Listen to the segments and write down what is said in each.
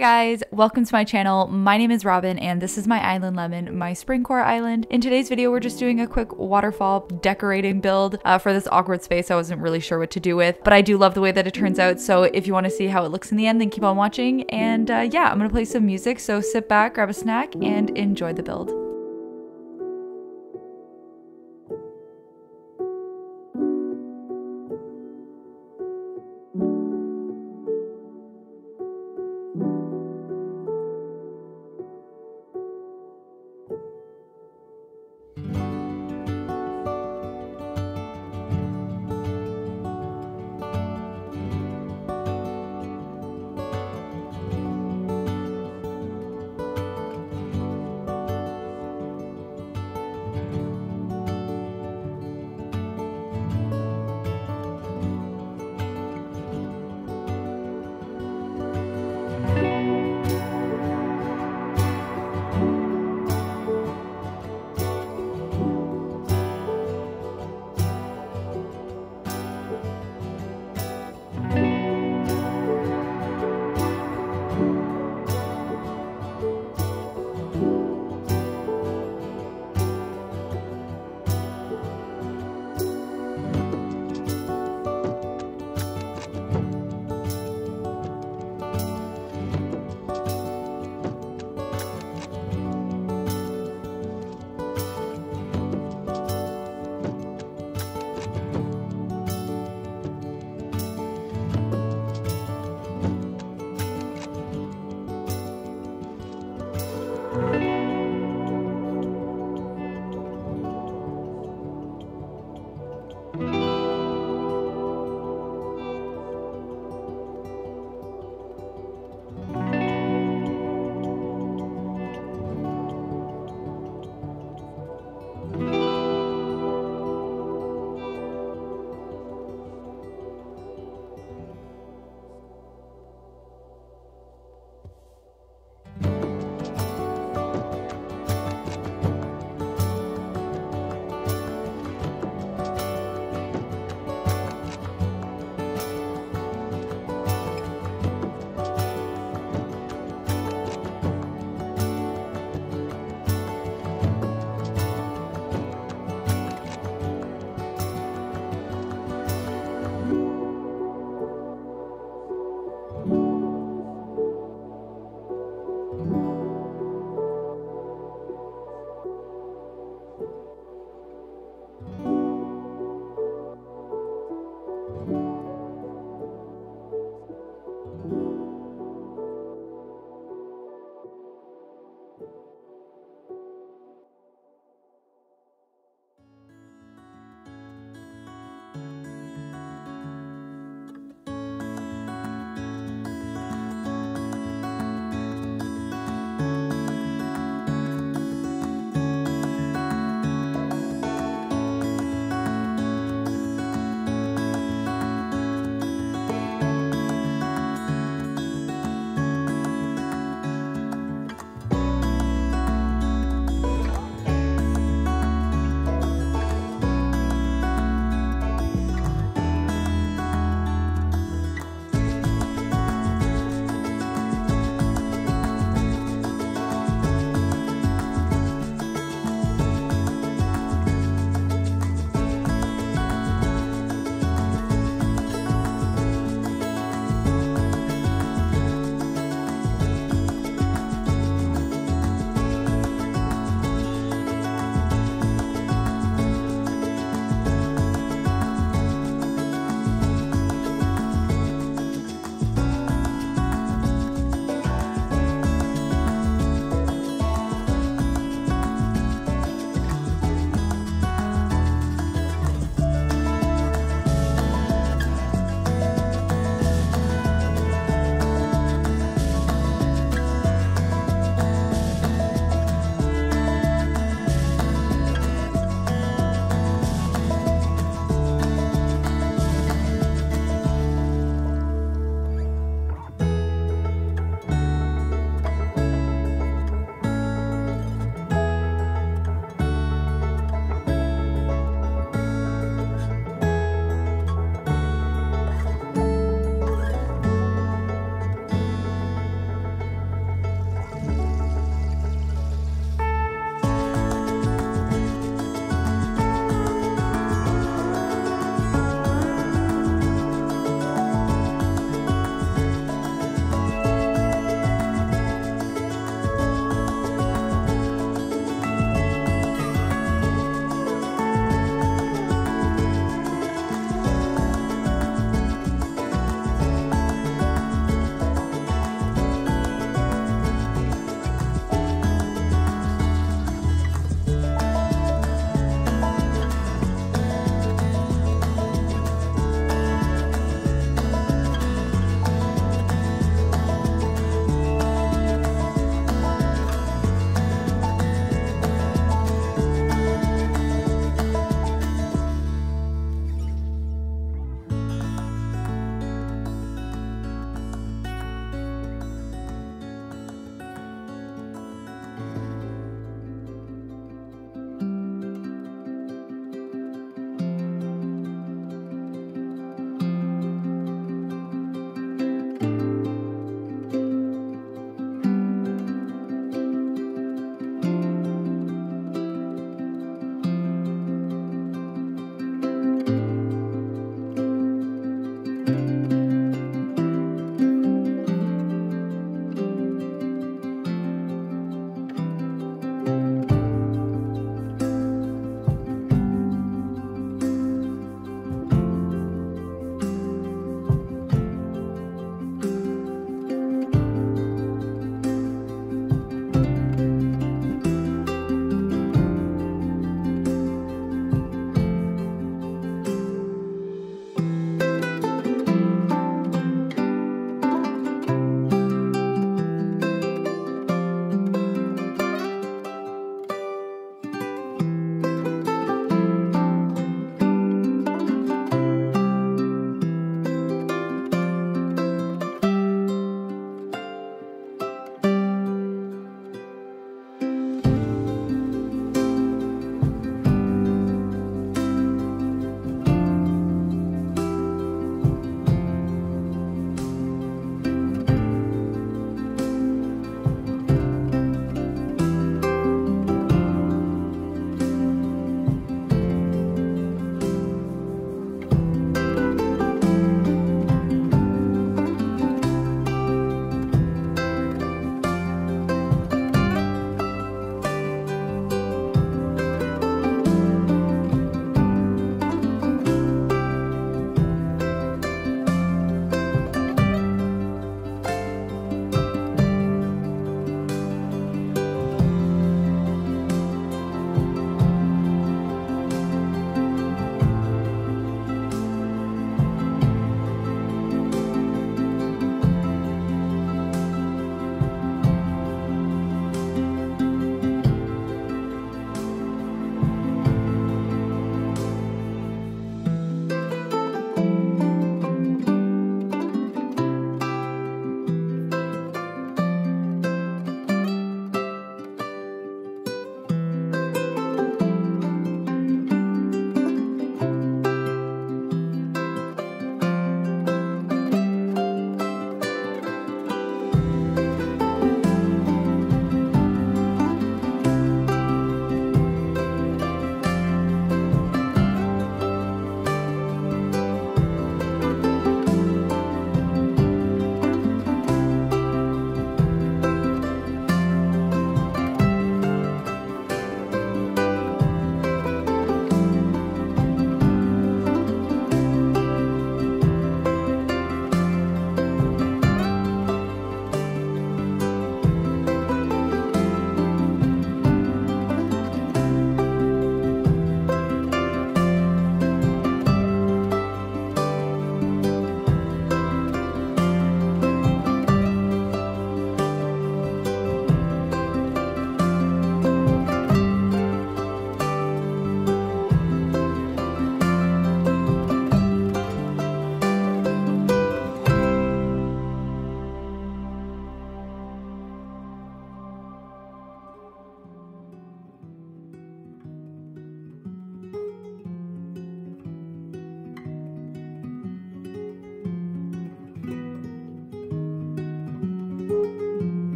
guys, welcome to my channel. My name is Robin and this is my island lemon, my spring core island. In today's video, we're just doing a quick waterfall decorating build for this awkward space I wasn't really sure what to do with, but I do love the way that it turns out. So if you want to see how it looks in the end, then keep on watching. And yeah, I'm gonna play some music. So sit back, grab a snack and enjoy the build.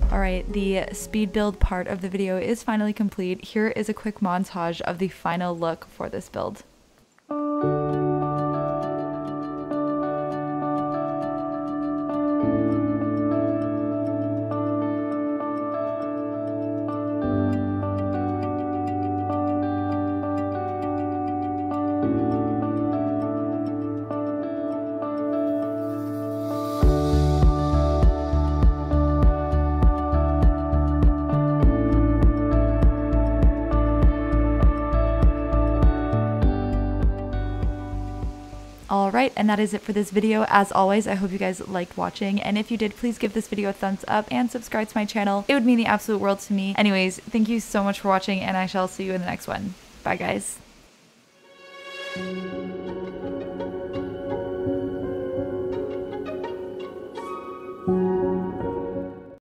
Alright, the speed build part of the video is finally complete. Here is a quick montage of the final look for this build. Alright, and that is it for this video. As always, I hope you guys liked watching, and if you did, please give this video a thumbs up and subscribe to my channel. It would mean the absolute world to me. Anyways, thank you so much for watching, and I shall see you in the next one. Bye, guys.